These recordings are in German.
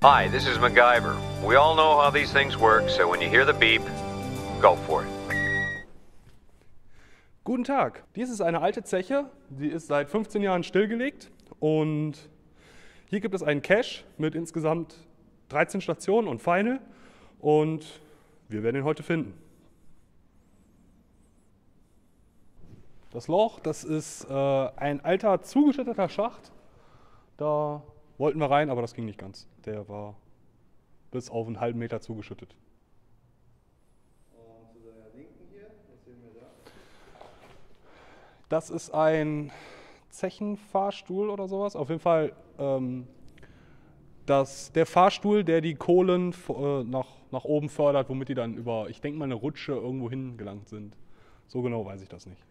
Hi, this is MacGyver. We all know how these things work, so when you hear the beep, go for it. Guten Tag, dies ist eine alte Zeche, sie ist seit 15 Jahren stillgelegt und hier gibt es einen Cache mit insgesamt 13 Stationen und Pfeile und wir werden ihn heute finden. Das Loch, das ist ein alter zugeschütteter Schacht, da wollten wir rein, aber das ging nicht ganz. Der war bis auf einen halben Meter zugeschüttet. Und zu deiner Linken hier, was sehen wir da? Das ist ein Zechenfahrstuhl oder sowas. Auf jeden Fall der Fahrstuhl, der die Kohlen nach oben fördert, womit die dann über, ich denke mal, eine Rutsche irgendwo hingelangt sind. So genau weiß ich das nicht.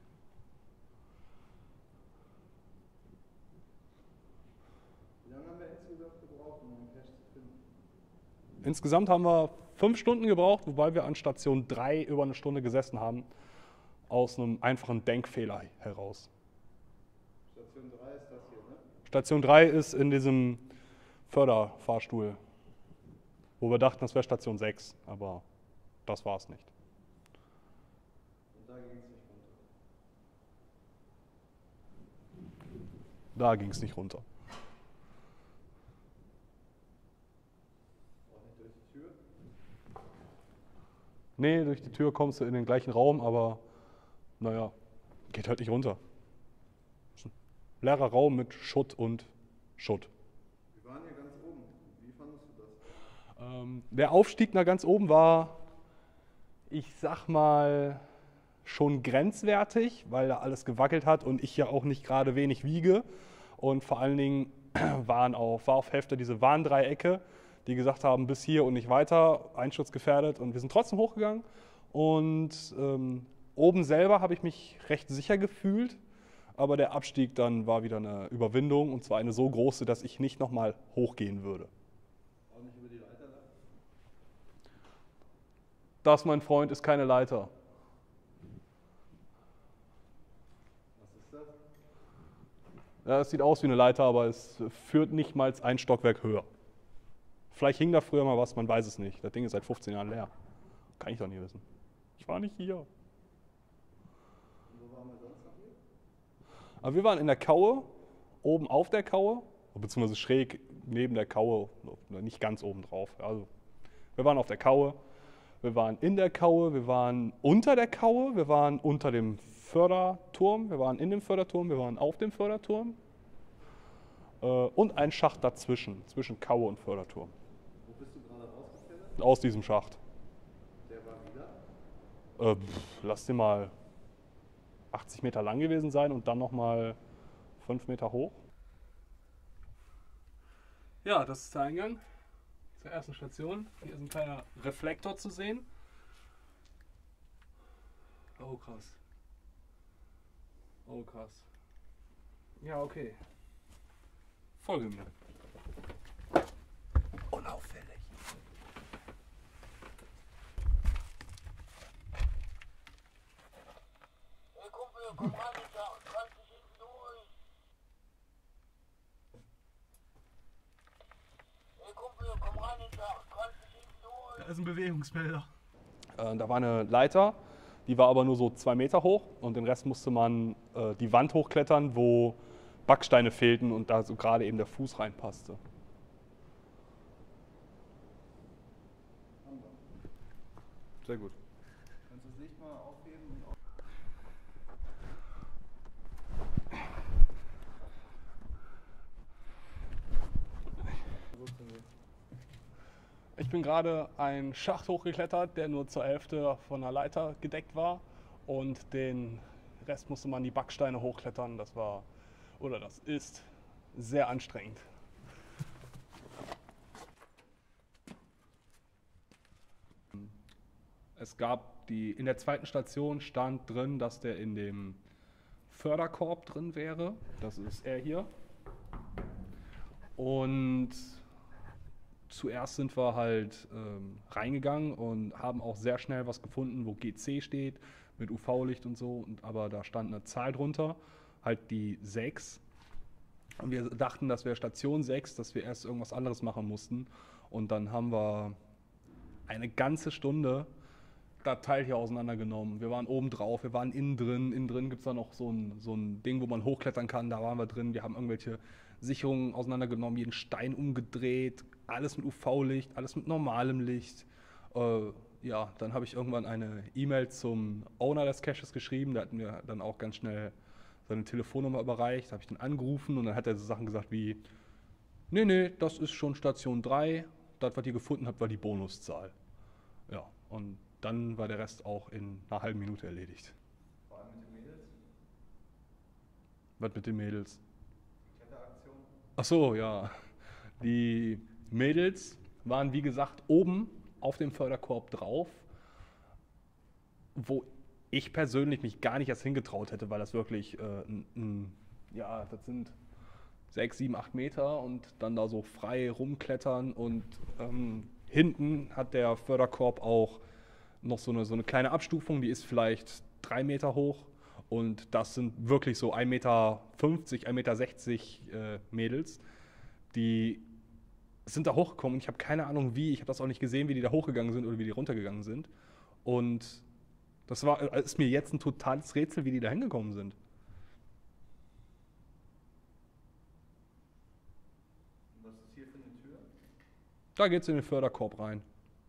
Wie lange haben wir insgesamt gebraucht, um einen Cache zu finden? Insgesamt haben wir 5 Stunden gebraucht, wobei wir an Station 3 über eine Stunde gesessen haben, aus einem einfachen Denkfehler heraus. Station 3 ist das hier, ne? Station 3 ist in diesem Förderfahrstuhl, wo wir dachten, das wäre Station 6, aber das war es nicht. Und da ging es nicht runter. Da ging es nicht runter. Auch nicht durch die Tür? Nee, durch die Tür kommst du in den gleichen Raum, aber naja, geht halt nicht runter. Ist ein leerer Raum mit Schutt und Schutt. Wir waren hier ganz oben. Wie fandest du das? Der Aufstieg nach ganz oben war, ich sag mal, schon grenzwertig, weil da alles gewackelt hat und ich ja auch nicht gerade wenig wiege. Und vor allen Dingen war auf Hälfte diese Warndreiecke, die gesagt haben, bis hier und nicht weiter, einschutzgefährdet. Und wir sind trotzdem hochgegangen. Und oben selber habe ich mich recht sicher gefühlt. Aber der Abstieg dann war wieder eine Überwindung. Und zwar eine so große, dass ich nicht nochmal hochgehen würde. Auch nicht über die Leiter da? Das, mein Freund, ist keine Leiter. Was ist das? Ja, es sieht aus wie eine Leiter, aber es führt nicht mal ein Stockwerk höher. Vielleicht hing da früher mal was, man weiß es nicht. Das Ding ist seit 15 Jahren leer. Kann ich doch nicht wissen. Ich war nicht hier. Und wo waren wir sonst noch hier? Aber wir waren in der Kaue, oben auf der Kaue, beziehungsweise schräg neben der Kaue, nicht ganz oben drauf. Also, wir waren auf der Kaue, wir waren in der Kaue, wir waren unter der Kaue, wir waren unter dem Förderturm, wir waren in dem Förderturm, wir waren auf dem Förderturm und ein Schacht dazwischen, zwischen Kaue und Förderturm. Wo bist du gerade rausgeklettert? Aus diesem Schacht. Der war wieder? Lass den mal 80 Meter lang gewesen sein und dann nochmal 5 Meter hoch. Ja, das ist der Eingang zur ersten Station. Hier ist ein kleiner Reflektor zu sehen. Oh krass. Oh krass. Ja, okay. Folge mir. Unauffällig. Hey Kumpel, komm rein, ich kann dich hinten durch. Hey Kumpel, komm rein, ich kann dich hinten durch. Da ist ein Bewegungsmelder. Da war eine Leiter, die war aber nur so 2 Meter hoch und den Rest musste man die Wand hochklettern, wo Backsteine fehlten und da so gerade eben der Fuß reinpasste. Sehr gut. Kannst du das Licht mal aufheben und auf? Ich bin gerade einen Schacht hochgeklettert, der nur zur Hälfte von einer Leiter gedeckt war und den Rest musste man die Backsteine hochklettern. Das ist sehr anstrengend. Es gab in der zweiten Station stand drin, dass der in dem Förderkorb drin wäre. Das ist er hier. Und zuerst sind wir halt reingegangen und haben auch sehr schnell was gefunden, wo GC steht, mit UV-Licht und so. Aber da stand eine Zahl drunter, halt die 6. Und wir dachten, das wäre Station 6, dass wir erst irgendwas anderes machen mussten. Und dann haben wir eine ganze Stunde das Teil hier auseinandergenommen. Wir waren oben drauf, wir waren innen drin. Innen drin gibt es da noch so ein Ding, wo man hochklettern kann. Da waren wir drin. Wir haben irgendwelche Sicherungen auseinandergenommen, jeden Stein umgedreht, alles mit UV-Licht, alles mit normalem Licht. Ja, dann habe ich irgendwann eine E-Mail zum Owner des Caches geschrieben. Der hat mir dann auch ganz schnell seine Telefonnummer überreicht. Da habe ich den angerufen und dann hat er so Sachen gesagt wie: Nee, das ist schon Station 3. Das, was ihr gefunden habt, war die Bonuszahl. Ja, und dann war der Rest auch in einer halben Minute erledigt. Vor allem mit den Mädels. Was mit den Mädels? Kletteraktion. Ach so, ja. Die Mädels waren, wie gesagt, oben auf dem Förderkorb drauf, wo ich persönlich mich gar nicht erst hingetraut hätte, weil das wirklich, ja, das sind 6, 7, 8 Meter und dann da so frei rumklettern und hinten hat der Förderkorb auch noch so eine kleine Abstufung, die ist vielleicht 3 Meter hoch und das sind wirklich so 1,50 Meter, 1,60 Meter Mädels, die sind da hochgekommen und ich habe keine Ahnung wie, ich habe das auch nicht gesehen, wie die da hochgegangen sind oder wie die runtergegangen sind und das ist mir jetzt ein totales Rätsel, wie die da hingekommen sind. Was ist hier für eine Tür? Da geht es in den Förderkorb rein.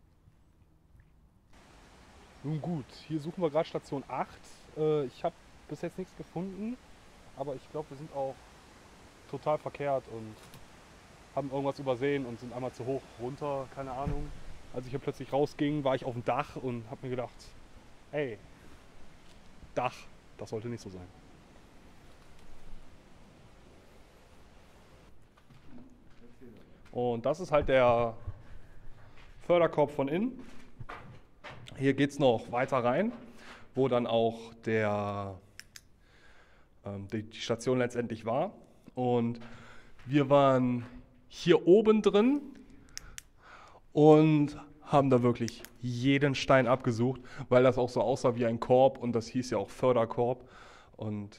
Nun gut, hier suchen wir gerade Station 8. Ich habe bis jetzt nichts gefunden, aber ich glaube, wir sind auch total verkehrt und haben irgendwas übersehen und sind einmal zu hoch runter, keine Ahnung. Als ich hier plötzlich rausging, war ich auf dem Dach und habe mir gedacht, hey, Dach, das sollte nicht so sein. Und das ist halt der Förderkorb von innen. Hier geht es noch weiter rein, wo dann auch die Station letztendlich war. Und wir waren hier oben drin und haben da wirklich jeden Stein abgesucht, weil das auch so aussah wie ein Korb und das hieß ja auch Förderkorb. Und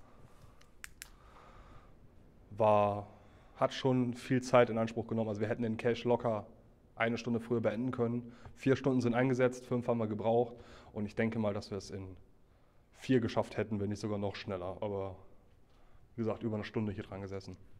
hat schon viel Zeit in Anspruch genommen. Also wir hätten den Cache locker 1 Stunde früher beenden können. 4 Stunden sind eingesetzt, 5 haben wir gebraucht. Und ich denke mal, dass wir es in 4 geschafft hätten, wenn nicht sogar noch schneller. Aber wie gesagt, über 1 Stunde hier dran gesessen.